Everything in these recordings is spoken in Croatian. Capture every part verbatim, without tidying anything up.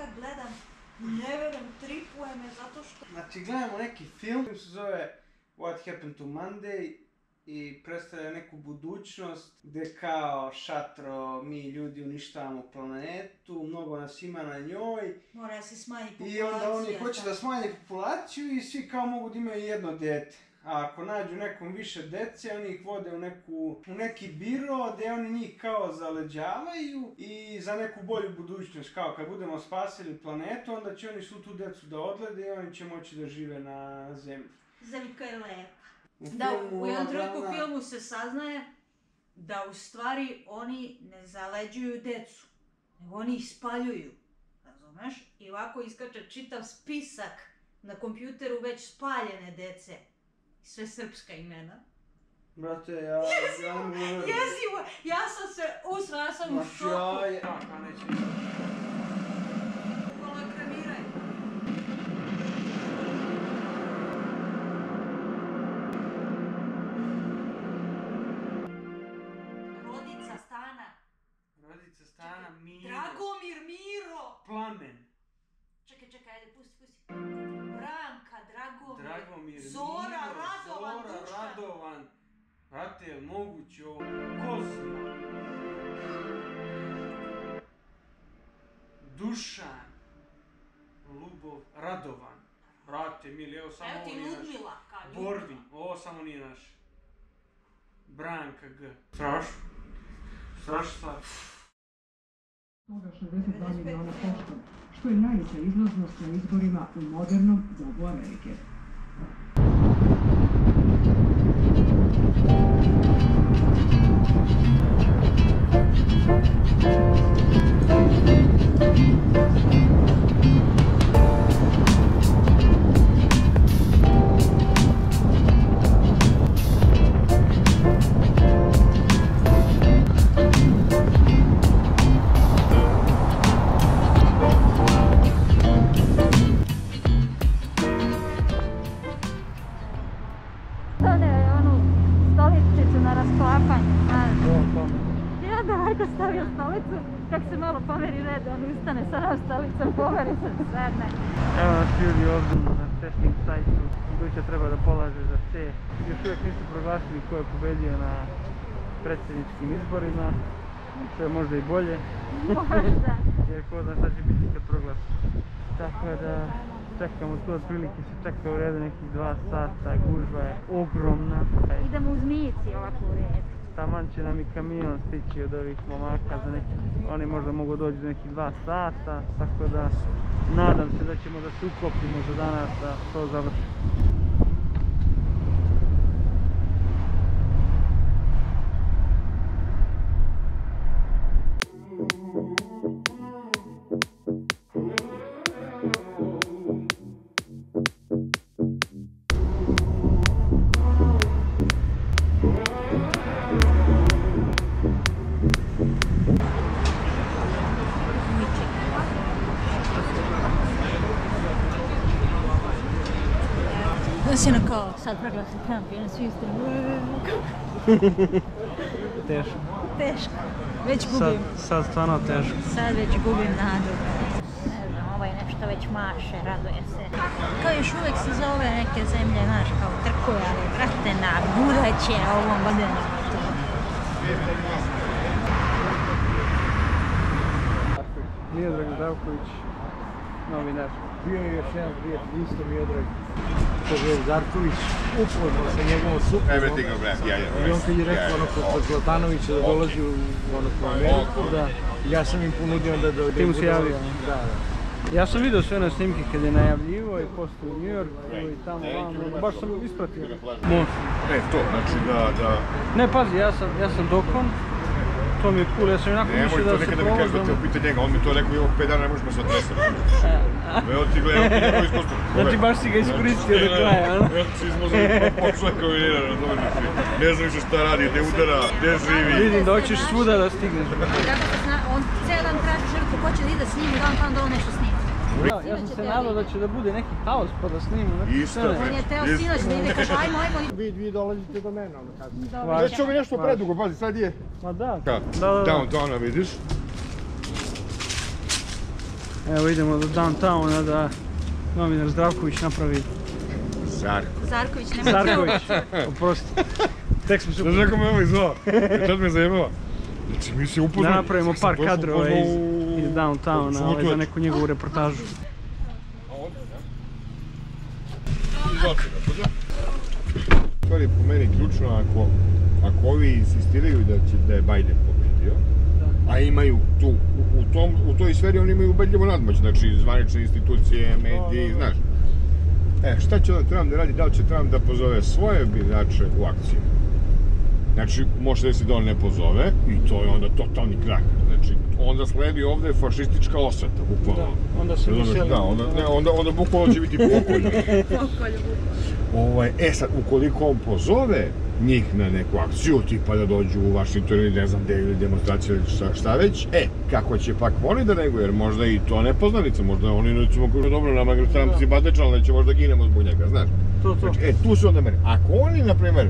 puta gledam, ne verujem, tripuje me zato što... Znači, gledamo neki film koji se zove What Happened to Monday i predstavlja neku budućnost gdje kao šatro, mi ljudi uništavamo planetu, mnogo nas ima na njoj. Mora se smanjiti populacija. I onda oni hoće da smanje populaciju i svi kao mogu da imaju jedno dete. A ako nađu nekom više dece, oni ih vode u, neku, u neki biro gdje oni njih kao zaleđavaju i za neku bolju budućnost. Kao kad budemo spasili planetu, onda će oni svu tu decu da odglede i oni će moći da žive na zemlji. Zemljka je lepa. Da, u jednom trenutku u filmu se saznaje da u stvari oni ne zaleđuju decu, nego oni ih spaljuju, razumeš? I ovako iskače čitav spisak na kompjuteru već spaljene dece. Sve srpska imena. Brate, ja... Jezivo! Jezivo! Ja sam se usra, ja sam u šoku. Ja je... Kako neće ništa. Kola kremiraj. Rodica Stana. Rodica Stana, Miro. Dragomir Miro! Plamen. Čekaj, čekaj, ajde, pusti, pusti. Branka, Dragomir, Dragomir, Zora, Miro, Radovan, Zora, Dušan. Radovan. Brate, je li moguće ovo? Kozma. Dušan. Lubov, Radovan. Brate, mili, evo samo ovo nije naš. Evo ti Ludmila, kao Ljubila. Borvin, ovo samo nije naš. Branka G. Strašno. Strašno stvar. Toga šezdeset dva miliona pošto, što je najveća izlaznost na izborima u modernom dobu Amerike. Stavio stolicu, kak se malo pomeri red, on ustane sa nam stolicom, pomeri se, sedne. Evo nas ljudi ovdje na testing sajtu, Duća treba da polaže za C. Još uvijek nisu proglasili ko je pobedio na predsjedničkim izborima, što je možda i bolje. Možda. Jer ko zna šta će biti kad proglasi. Tako da čekamo tu, otprilike se čeka u redu nekih dva sata, gužva je ogromna. Idemo u Zmijici ovako u redu. Taman će nam i kamion stići od ovih momaka za neki, oni možda mogu doći za nekih dva sata, tako da nadam se da ćemo da se uklopimo za danas da to završi. Sino kao sad proglasi kamp i oni svi istrinu. Teško. Teško. Već gubim. Sad, sad stvarno teško. Sad već gubim nadu. Ne znam, ovaj nešto već maše, raduje se. Kao još uvijek se zove neke zemlje, znaš, kao trkuje, ali brate na buduće ovom vodenu. Miodrag Zdravković, novinar. Bio je još jedan prijatelj, isto Miodrag. Kožel Zarković, upoznao sa njegovom suprugom. I on kad je rekao ono kod Zlatanovića da dolazi u Ameriku, da ja sam im ponudio da dođe. Ti mu se javio? Da, da. Ja sam vidio sve na snimke kad je najavljivo i postoji u New Yorku i tamo vamo, baš sam ispratio. Može. E, to, znači da, da... Ne, pazi, ja sam, ja sam dokon, to mi je cool, ja sam onako mislio da se nekada mi kažeš da te opita njega, on mi to rekao, imamo pet dana, ne možemo se odnesati. Evo ti gledam, ti neko ispostup. Znači baš si ga iskoristio do kraja, ano? Evo si izmozali pokušaj kao i nena, razumiješ ti. Ne znam više šta radi, gdje udara, gdje živi. Vidim da hoćeš svuda da stigneš. Kako se zna, on cijel dan traži žrtvu, ko će da ide s njim i da on tamo da on nešto snima. Ja, ja sam se nadao da će da bude neki haos pa da snimimo neke scene. On je teo sinoć da ide, kaže ajmo, ajmo. Vi, vi dolazite do mene, ono kako. Dobro. Već ovo je nešto predugo, pazi, sad je... Ma da. Da, Da, da, da. downtowna vidiš. Evo idemo do downtowna da novinar Zdravković napravi... Zarko. Zarković, nema Zarković, oprosti. Tek smo se Znaš kako me ovo izvao? Tad me zajebava. Znači mi se upoznali. Da napravimo par kadrova iz, iz downtowna ovaj, za neku njegovu reportažu. Stvar je po meni ključno ako, ako ovi insistiraju da, će, da je Biden pobedio, a imaju tu, u, u, tom, u toj sferi oni imaju ubedljivo nadmoć, znači zvanične institucije, mediji, no, no, no. Znaš. E, šta će onda Trump da radi? Da li će Trump da pozove svoje birače u akciju? Znači, može da se da on ne pozove i to je onda totalni krah. Znači, onda sledi ovde fašistička osveta, bukvalno. Da, onda se veseli. Da, onda, ne, onda, onda bukvalno će biti pokolj. Pokolj, bukvalno. Ovaj, e sad, ukoliko on pozove njih na neku akciju, tipa da dođu u Washington ili ne znam gde, ili demonstraciju ili šta, šta već, e, kako će pak oni da reaguju, jer možda i to nepoznanica, možda oni recimo kažu dobro, nama gre Trump si badečan, ali ćemo možda ginemo zbog njega, znaš? To, to. Znači, e, tu se onda meri. Ako oni, na primer,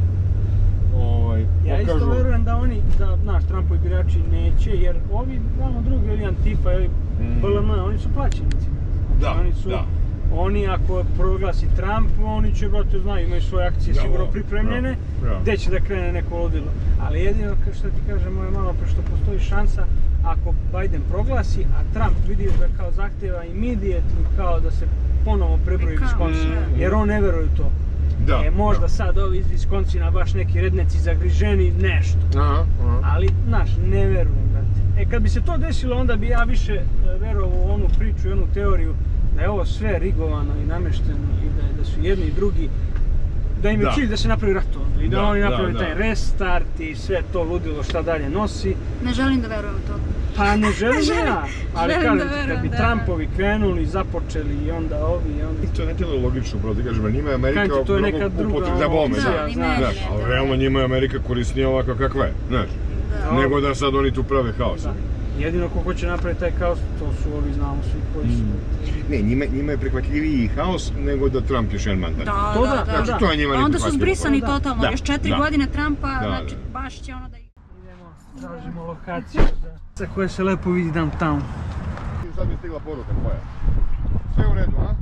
ovaj, ja pokažu... isto verujem da oni, da, naš, Trumpovi birači neće, jer ovi, znamo drugi, ili Antifa, ili Mm. B L M, oni su plaćenici. Da, oni su, da. Oni ako proglasi Trump, oni će, brate, znaju, imaju svoje akcije Da, sigurno da, pripremljene, da, da. gdje će da krene neko ludilo. Ali jedino, što ti kažem, je malo pre što postoji šansa, ako Biden proglasi, a Trump vidi da kao zahtjeva immediately kao da se ponovo prebroji Wisconsin, Mm. jer on ne veruje u to. Da, E, možda da. sad ovi iz Wisconsina baš neki redneci zagriženi, nešto. Aha, aha. Ali, znaš, ne verujem, brate. E, kad bi se to desilo, onda bi ja više verovao u onu priču i onu teoriju da je ovo sve rigovano i namešteno i da, da su jedni i drugi, da im je Da. cilj da se napravi rat ovdje i da, Da, oni da, naprave da. taj restart i sve to ludilo šta dalje nosi. Ne želim da verujem u to. Pa ne želim Želim- ja, ali želim kažem da ti, kad verujem, bi da. Trumpovi krenuli, započeli i onda ovi i onda... To ne tijelo logično, pravo ti kažem, njima je Amerika Kažem ti, to je neka mnogo druga upotreba bombe, opcija, Da, ni znaš. meni znaš, ne, ali da. realno njima je Amerika korisnija ovako kakva je, znaš, Da. nego da sad oni tu prave haos. Da. Jedino ko hoće napraviti taj kaos, to su ovi, znamo svi koji su. Ne, njima, njima je prihvatljiviji haos nego da Trump još jedan mandat. Da, To da, da, da. Znači, da. to je njima A onda su neprihvatljivo. zbrisani Da. totalno, Da, još četiri da. godine Trumpa, Da, znači da. baš će ono da... Idemo, tražimo lokaciju za... sa koje se lepo vidi downtown. Sad mi je stigla poruka tvoja. Sve u redu, a?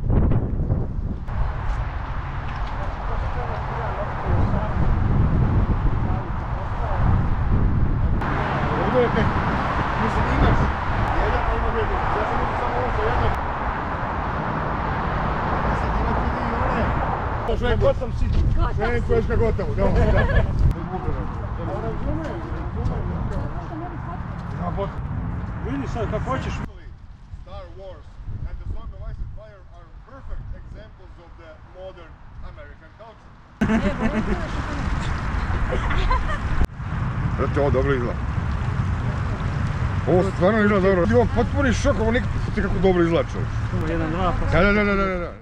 Ovdje je, mislim imaš jedan, a ima dvije druge. Ja sam vidio samo ovo sa jednom. Ja sad ima ti i one. Sve Gotham City. Sve Engleška Gothamu, da, da. Vidi sad kako hoćeš. Star Wars and the Song of Ice and Fire are perfect examples of the modern American culture. Znate, ovo dobro izgleda. Ovo stvarno izgleda dobro. Ovo potpuni šok, ovo nikako ti kako dobro izgleda, čovječ. Ovo jedan, dva, pa... Da, da, da, da, da, da.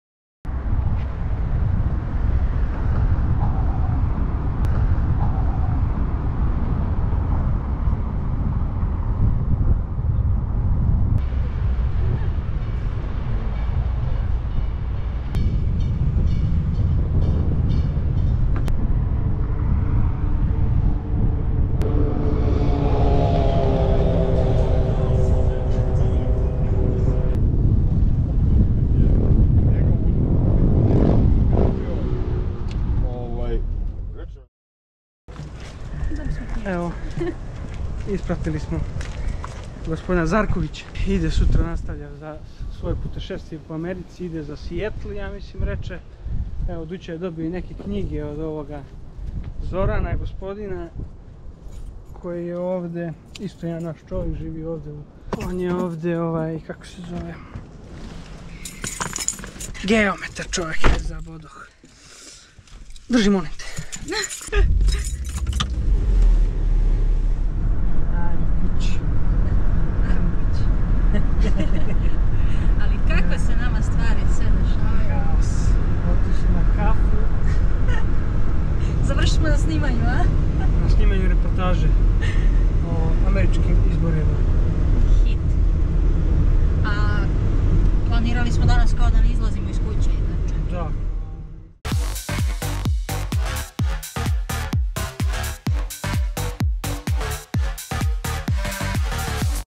Ovaj, reče- Evo, ispratili smo gospodina Zarkovića. Ide sutra, nastavlja za svoje putešestvije po Americi, ide za Seattle, ja mislim, reče. Evo, Duća je dobio i neke knjige od ovoga Zorana, gospodina, koji je ovdje, isto jedan naš čovjek, živi ovdje. On je ovdje, ovaj, kako se zove, geometar čovjek je za bodoh. Drži, molim te. Ajmo kući. Ali kakve se nama stvari sve dešavaju? Kaos. Otišli na kafu. Završimo na snimanju, a? Na snimanju reportaže o američkim izborima. Hit. A planirali smo danas kao da ne izlazimo iz kuće, inače. Da,